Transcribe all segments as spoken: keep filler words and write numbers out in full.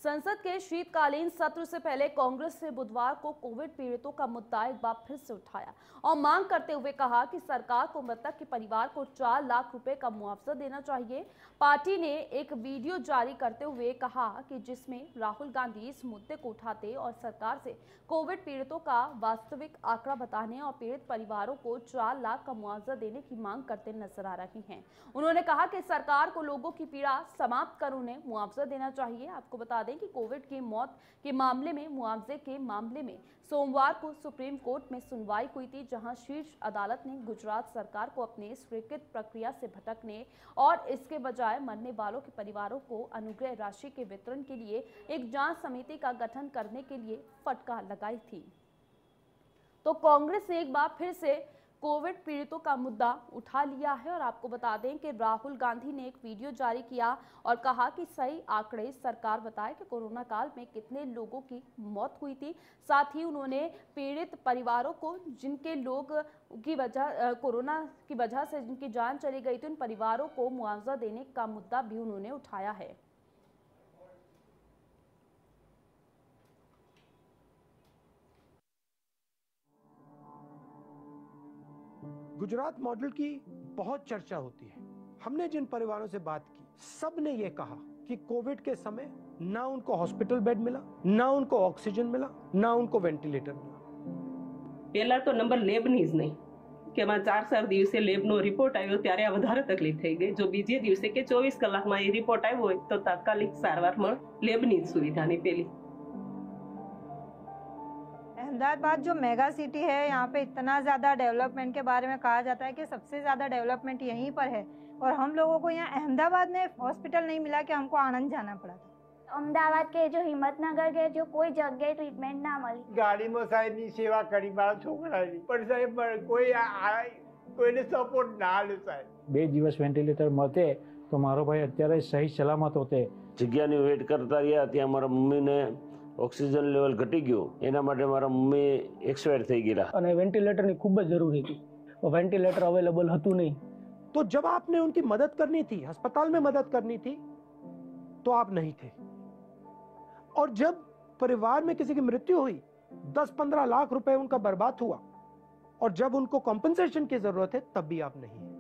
संसद के शीतकालीन सत्र से पहले कांग्रेस ने बुधवार को कोविड पीड़ितों का मुद्दा एक बार फिर से उठाया और मांग करते हुए कहा कि सरकार को मृतक के परिवार को चार लाख रुपए का मुआवजा देना चाहिए। पार्टी ने एक वीडियो जारी करते हुए कहा कि जिसमें राहुल गांधी इस मुद्दे को उठाते और सरकार से कोविड पीड़ितों का वास्तविक आंकड़ा बताने और पीड़ित परिवारों को चार लाख का मुआवजा देने की मांग करते नजर आ रही हैं। उन्होंने कहा कि सरकार को लोगों की पीड़ा समाप्त कर उन्हें मुआवजा देना चाहिए। आपको बता दें कि कोविड की मौत के मामले में मुआवजे के मामले में सोमवार को सुप्रीम कोर्ट में सुनवाई हुई थी, जहां शीर्ष अदालत ने गुजरात सरकार को अपने स्वीकृत प्रक्रिया से भटकने और इसके बजाय मरने वालों के परिवारों को अनुग्रह राशि के वितरण के लिए एक जांच समिति का गठन करने के लिए फटकार लगाई थी। तो कांग्रेस ने एक बार फिर से कोविड पीड़ितों का मुद्दा उठा लिया है और आपको बता दें कि राहुल गांधी ने एक वीडियो जारी किया और कहा कि सही आंकड़े सरकार बताए कि कोरोना काल में कितने लोगों की मौत हुई थी। साथ ही उन्होंने पीड़ित परिवारों को जिनके लोग की वजह कोरोना की वजह से जिनकी जान चली गई थी, उन परिवारों को मुआवजा देने का मुद्दा भी उन्होंने उठाया है। गुजरात मॉडल की बहुत चर्चा होती है। हमने जिन परिवारों से बात की, सब ने ये कहा कि कोविड के समय ना उनको हॉस्पिटल बेड मिला, ना उनको ऑक्सीजन मिला, ना उनको वेंटिलेटर मिला। पहला तो नंबर लेबनी જ નહીં કે માં ચાર ચાર દિવસે લેબનો રિપોર્ટ આવ્યો ત્યારે આ વધારે તકલીફ થઈ ગઈ। જો બીજે દિવસે કે ચોવીસ કલાકમાં એ રિપોર્ટ આવ્યો હોય તો તાત્કાલિક સારવારમાં લેબની જ સુવિધા નહીં પેલી। अहमदाबाद जो मेगा सिटी है, यहाँ पे इतना ज़्यादा डेवलपमेंट के बारे में कहा जाता है कि सबसे ज़्यादा डेवलपमेंट यहीं पर है और हम लोगों को यहाँ अहमदाबाद में हॉस्पिटल नहीं मिला कि हमको आनंद जाना पड़ा था। अमदावाद के जो हिम्मतनगर के जो कोई जगह ट्रीटमेंट ना मिली। गाड़ी में साहब ની સેવા કરી મારા છોકરાની, પણ સાહેબ કોઈ કોઈને સપોર્ટ ના આલે સાહેબ। બે દિવસ વેન્ટિલેટર મળતે તો મારો ભાઈ અત્યારે સહી સલામત હોતે। જગ્યાની વેટ કરતા રહ્યા ત્યાં મારા મમ્મીને ઓક્સિજન લેવલ ઘટી ગયું, એના માટે મારા મમ્મી એક્સપાયર થઈ ગયા અને વેન્ટિલેટરની ખૂબ જ જરૂરી હતી। વેન્ટિલેટર અવેલેબલ હતું નહીં। तो जब आपने उनकी मदद करनी थी, अस्पताल में मदद करनी थी, तो आप नहीं थे। और जब परिवार में किसी की मृत्यु हुई, दस पंद्रह लाख रुपए उनका बर्बाद हुआ और जब उनको कॉम्पेंसेशन की जरूरत है, तब भी आप नहीं है।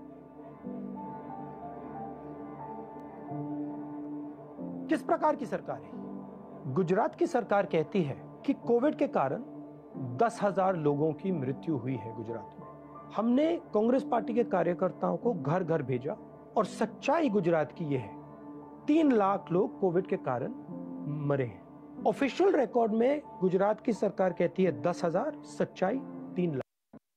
किस प्रकार की सरकार है? गुजरात की सरकार कहती है कि कोविड के कारण दस हजार लोगों की मृत्यु हुई है गुजरात में। हमने कांग्रेस पार्टी के कार्यकर्ताओं को घर घर भेजा और सच्चाई गुजरात की यह है, तीन लाख लोग कोविड के कारण मरे हैं। ऑफिशियल रिकॉर्ड में गुजरात की सरकार कहती है दस हजार, सच्चाई तीन लाख।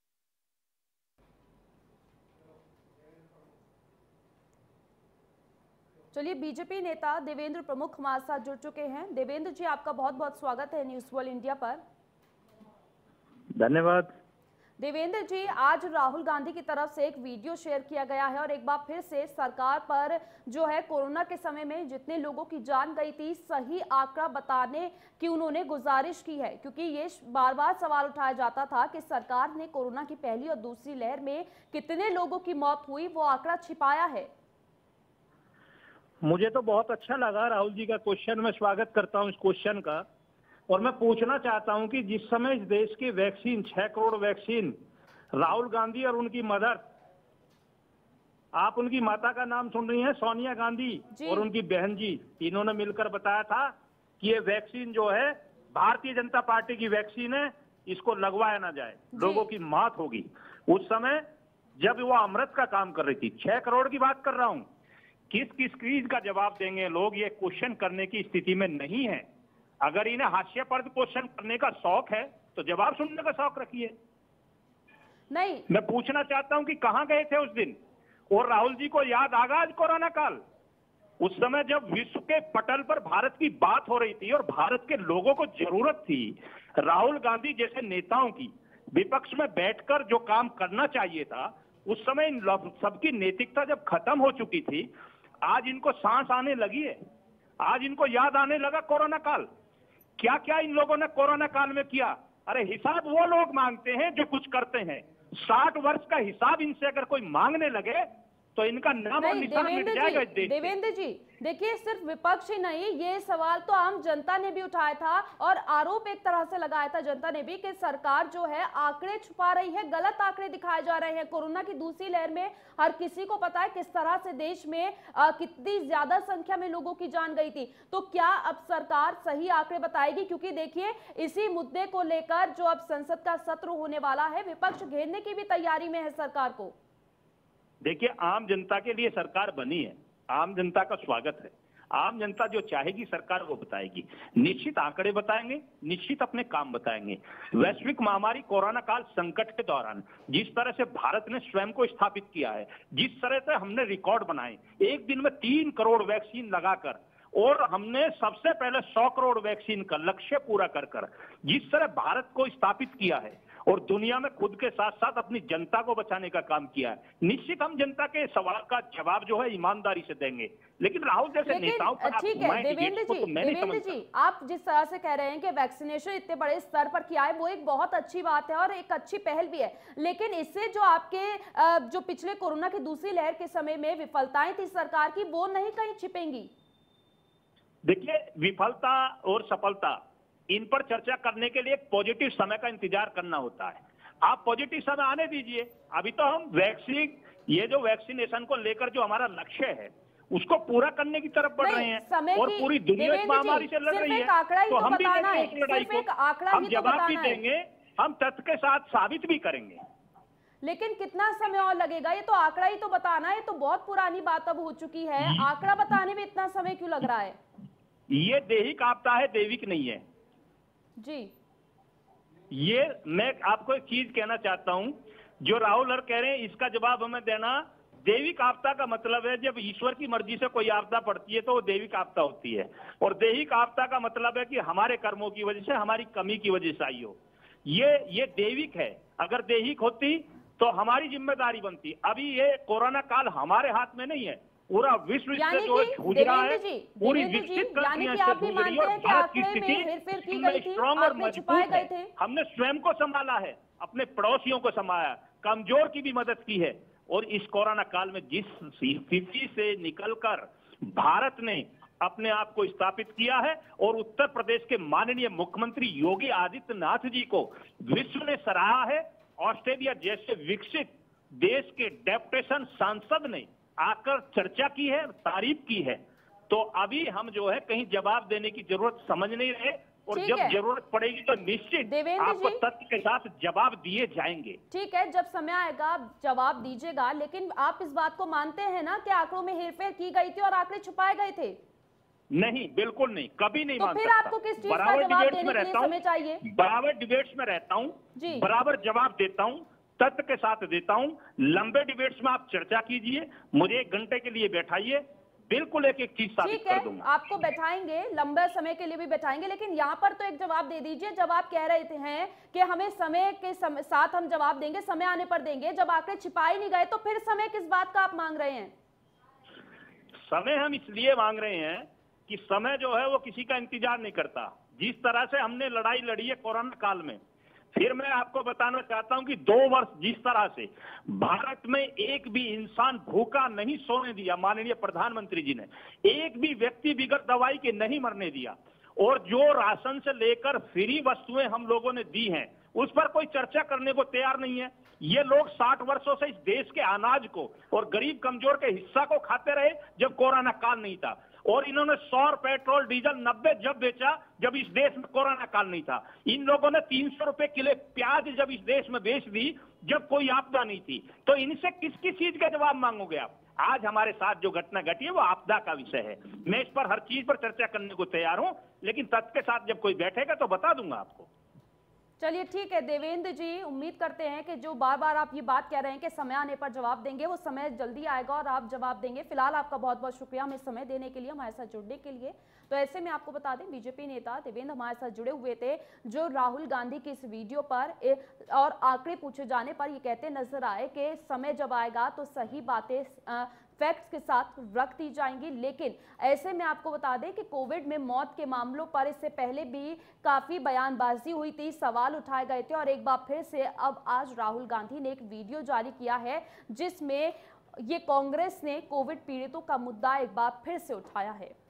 चलिए, बीजेपी नेता देवेंद्र प्रमुख हमारे साथ जुड़ चुके हैं। देवेंद्र जी, आपका बहुत बहुत स्वागत है न्यूज़ वर्ल्ड इंडिया पर। धन्यवाद। देवेंद्र जी, आज राहुल गांधी की तरफ से एक वीडियो शेयर किया गया है और एक बार फिर से सरकार पर जो है कोरोना के समय में जितने लोगों की जान गई थी, सही आंकड़ा बताने की उन्होंने गुजारिश की है, क्योंकि ये बार बार सवाल उठाया जाता था कि सरकार ने कोरोना की पहली और दूसरी लहर में कितने लोगों की मौत हुई, वो आंकड़ा छिपाया है। मुझे तो बहुत अच्छा लगा राहुल जी का क्वेश्चन, मैं स्वागत करता हूं इस क्वेश्चन का। और मैं पूछना चाहता हूं कि जिस समय इस देश की वैक्सीन छह करोड़ वैक्सीन राहुल गांधी और उनकी मदर, आप उनकी माता का नाम सुन रही हैं, सोनिया गांधी, और उनकी बहन जी, तीनों ने मिलकर बताया था कि ये वैक्सीन जो है भारतीय जनता पार्टी की वैक्सीन है, इसको लगवाया ना जाए, लोगों की मौत होगी। उस समय जब वो अमृत का काम कर रही थी, छह करोड़ की बात कर रहा हूं। किस किस चीज का जवाब देंगे लोग, ये क्वेश्चन करने की स्थिति में नहीं है। अगर इन्हें हास्यास्पद क्वेश्चन करने का शौक है तो जवाब सुनने का शौक रखिए। नहीं, मैं पूछना चाहता हूं कि कहां गए थे उस दिन। और राहुल जी को याद आगा आज कोरोना काल, उस समय जब विश्व के पटल पर भारत की बात हो रही थी और भारत के लोगों को जरूरत थी राहुल गांधी जैसे नेताओं की, विपक्ष में बैठकर जो काम करना चाहिए था, उस समय इन सबकी नैतिकता जब खत्म हो चुकी थी, आज इनको सांस आने लगी है, आज इनको याद आने लगा कोरोना काल। क्या क्या इन लोगों ने कोरोना काल में किया। अरे हिसाब वो लोग मांगते हैं जो कुछ करते हैं। साठ वर्ष का हिसाब इनसे अगर कोई मांगने लगे तो इनका नाम और नहीं निशान मिट देवेंद्र जाएगा जी, इस देश से। देवेंद्र जी देखिए, सिर्फ विपक्ष ही नहीं, ये सवाल तो आम जनता ने भी उठाया था और आरोप एक तरह से लगाया था जनता ने भी कि सरकार जो है आंकड़े छुपा रही है, गलत आंकड़े दिखाए जा रहे हैं। कोरोना की दूसरी लहर में हर किसी को पता है किस तरह से देश में आ, कितनी ज्यादा संख्या में लोगों की जान गई थी। तो क्या अब सरकार सही आंकड़े बताएगी? क्योंकि देखिए, इसी मुद्दे को लेकर जो अब संसद का सत्र होने वाला है, विपक्ष घेरने की भी तैयारी में है सरकार को। देखिए, आम जनता के लिए सरकार बनी है, आम जनता का स्वागत है। आम जनता जो चाहेगी सरकार वो बताएगी, निश्चित आंकड़े बताएंगे, निश्चित अपने काम बताएंगे। वैश्विक महामारी कोरोना काल संकट के दौरान जिस तरह से भारत ने स्वयं को स्थापित किया है, जिस तरह से हमने रिकॉर्ड बनाए, एक दिन में तीन करोड़ वैक्सीन लगाकर, और हमने सबसे पहले सौ करोड़ वैक्सीन का लक्ष्य पूरा कर कर जिस तरह भारत को स्थापित किया है और दुनिया में खुद के साथ साथ अपनी जनता को बचाने का काम किया है, निश्चित हम जनता के सवाल का जवाब जो है ईमानदारी से देंगे। लेकिन राहुल जैसे नेताओं पर ठीक है देवेंद्र जी, देवेंद्र जी आप जिस तरह से कह रहे हैं कि वैक्सीनेशन इतने बड़े स्तर पर किया है, वो एक बहुत अच्छी बात है और एक अच्छी पहल भी है, लेकिन इससे जो आपके जो पिछले कोरोना की दूसरी लहर के समय में विफलताएं थी सरकार की, वो नहीं कहीं छिपेंगी? देखिए, विफलता और सफलता इन पर चर्चा करने के लिए एक पॉजिटिव समय का इंतजार करना होता है। आप पॉजिटिव समय आने दीजिए। अभी तो हम वैक्सीन, ये जो वैक्सीनेशन को लेकर जो हमारा लक्ष्य है उसको पूरा करने की तरफ बढ़ रहे हैं और पूरी दुनिया इस महामारी से लड़ रही है, तो हम भी लड़ेंगे इस लड़ाई को, हम जवाब भी देंगे, हम तथ्य के साथ साबित भी करेंगे। लेकिन कितना समय और लगेगा? ये तो आंकड़ा ही तो बताना है, ये तो बहुत पुरानी बात अब हो चुकी है, आंकड़ा बताने में इतना समय क्यों लग रहा है? ये दैहिक आपदा है, दैविक नहीं है जी। ये मैं आपको एक चीज कहना चाहता हूं, जो राहुल हर कह रहे हैं इसका जवाब हमें देना। दैविक आपदा का मतलब है जब ईश्वर की मर्जी से कोई आपदा पड़ती है तो वो दैविक आपदा होती है, और दैहिक आपदा का मतलब है कि हमारे कर्मों की वजह से, हमारी कमी की वजह से आई हो। ये ये दैविक है। अगर दैहिक होती तो हमारी जिम्मेदारी बनती। अभी ये कोरोना काल हमारे हाथ में नहीं है, पूरा विश्व इससे जो है जूझ रहा है, पूरी विकसित कंट्रियां इससे जूझ रही है और भारत की स्थिति इसमें स्ट्रांग और मजबूत है। हमने स्वयं को संभाला है, अपने पड़ोसियों को संभाला, कमजोर की भी मदद की है, और इस कोरोना काल में जिस स्थिति से निकलकर भारत ने अपने आप को स्थापित किया है और उत्तर प्रदेश के माननीय मुख्यमंत्री योगी आदित्यनाथ जी को विश्व ने सराहा है। ऑस्ट्रेलिया जैसे विकसित देश के डेपुटेशन सांसद ने आकर चर्चा की है, तारीफ की है। तो अभी हम जो है कहीं जवाब देने की जरूरत समझ नहीं रहे, और जब जरूरत पड़ेगी तो निश्चित आपको तथ्य के साथ जवाब दिए जाएंगे। ठीक है, जब समय आएगा आप जवाब दीजिएगा, लेकिन आप इस बात को मानते हैं ना कि आंकड़ों में हेरफेर की गई थी और आंकड़े छुपाए गए थे? नहीं, बिल्कुल नहीं, कभी नहीं तो मान फिर सकता। आपको किस चीज का जवाब देने के लिए समय चाहिए? बराबर डिबेट्स में रहता हूँ, बराबर जवाब देता हूँ, तथ्य के साथ देता हूँ। लंबे डिबेट्स में आप चर्चा कीजिए, मुझे एक घंटे के लिए बैठाइए, बिल्कुल एक एक चीज साबित कर दूंगा। आपको बैठाएंगे, लंबे समय के लिए भी बैठाएंगे, लेकिन यहाँ पर तो एक जवाब दे दीजिए। जब आप कह रहे थे हैं कि हमें समय के समय, साथ हम जवाब देंगे, समय आने पर देंगे, जब आंकड़े छिपाए नहीं गए तो फिर समय किस बात का आप मांग रहे हैं? समय हम इसलिए मांग रहे हैं कि समय जो है वो किसी का इंतजार नहीं करता। जिस तरह से हमने लड़ाई लड़ी है कोरोना काल में, फिर मैं आपको बताना चाहता हूं कि दो वर्ष जिस तरह से भारत में एक भी इंसान भूखा नहीं सोने दिया, माननीय प्रधानमंत्री जी ने एक भी व्यक्ति बिगड़ दवाई के नहीं मरने दिया, और जो राशन से लेकर फ्री वस्तुएं हम लोगों ने दी हैं उस पर कोई चर्चा करने को तैयार नहीं है। ये लोग साठ वर्षों से इस देश के अनाज को और गरीब कमजोर के हिस्सा को खाते रहे जब कोरोना काल नहीं था, और इन्होंने सौ पेट्रोल डीजल नब्बे जब बेचा जब इस देश में कोरोना काल नहीं था। इन लोगों ने तीन सौ रुपए किलो प्याज जब इस देश में बेच दी जब कोई आपदा नहीं थी। तो इनसे किस किस चीज का जवाब मांगोगे आप? आज हमारे साथ जो घटना घटी है वो आपदा का विषय है। मैं इस पर हर चीज पर चर्चा करने को तैयार हूं, लेकिन तथ्य के साथ जब कोई बैठेगा तो बता दूंगा आपको। चलिए ठीक है देवेंद्र जी, उम्मीद करते हैं कि जो बार बार आप ये बात कह रहे हैं कि समय आने पर जवाब देंगे, वो समय जल्दी आएगा और आप जवाब देंगे। फिलहाल आपका बहुत बहुत शुक्रिया हमें समय देने के लिए, हमारे साथ जुड़ने के लिए। तो ऐसे में आपको बता दें, बीजेपी नेता देवेंद्र हमारे साथ जुड़े हुए थे, जो राहुल गांधी की इस वीडियो पर और आंकड़े पूछे जाने पर ये कहते नजर आए कि समय जब आएगा तो सही बातें फैक्ट्स के साथ रख दी जाएंगी। लेकिन ऐसे में आपको बता दें कि कोविड में मौत के मामलों पर इससे पहले भी काफी बयानबाजी हुई थी, सवाल उठाए गए थे, और एक बार फिर से अब आज राहुल गांधी ने एक वीडियो जारी किया है जिसमें ये कांग्रेस ने कोविड पीड़ितों का मुद्दा एक बार फिर से उठाया है।